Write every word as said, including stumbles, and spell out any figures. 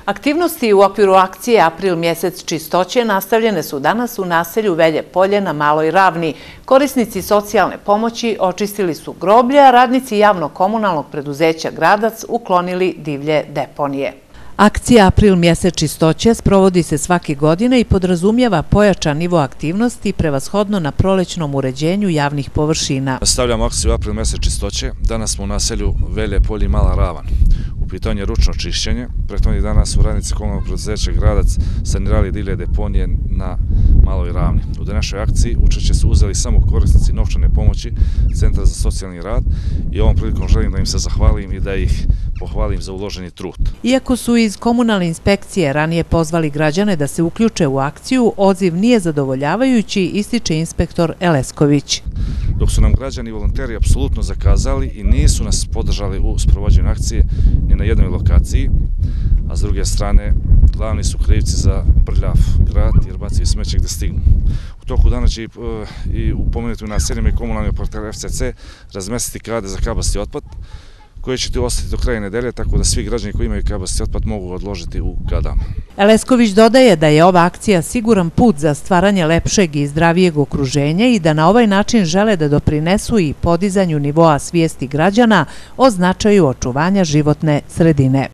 Aktivnosti u okviru akcije April mjesec čistoće nastavljene su danas u naselju Velje Polje na Maloj Ravni. Korisnici socijalne pomoći očistili su groblje, a radnici javno-komunalnog preduzeća Gradac uklonili divlje deponije. Akcija April mjesec čistoće sprovodi se svake godine i podrazumijeva pojačan nivo aktivnosti prevashodno na prolećnom uređenju javnih površina. Stavljamo akciju April mjesec čistoće. Danas smo u naselju Velje Polje i Mala Ravan. U pitanju je ručno čišćenje. Prethodnih dana su radnici komunalnog preduzeća Gradac sanirali divlje deponije na Maloj Ravni. U današnjoj akciji učešće su uzeli samo korisnici novčane pomoći Centra za socijalni rad i ovom prilikom želim da im se zahvalim i da ih pohvalim za uloženi trud. Iako su iz komunalne inspekcije ranije pozvali građane da se uključe u akciju, odziv nije zadovoljavajući, ističe inspektor Elesković. Dok su nam građani i volonteri apsolutno zakazali i nisu nas podržali u sprovođenju akcije ni na jednoj lokaciji, a s druge strane glavni su krivci za prljav grad jer bacaju smeće gde stignu. U toku dana će i u pomenutim naseljima i komunalni operater F C C razmestiti kade za kabasti otpad, koje će tu ostati do kraja nedelje, tako da svi građani koji imaju kabasti otpad mogu odložiti u kadama. Elesković dodaje da je ova akcija siguran put za stvaranje lepšeg i zdravijeg okruženja i da na ovaj način žele da doprinesu i podizanju nivoa svijesti građana o značaju očuvanja životne sredine.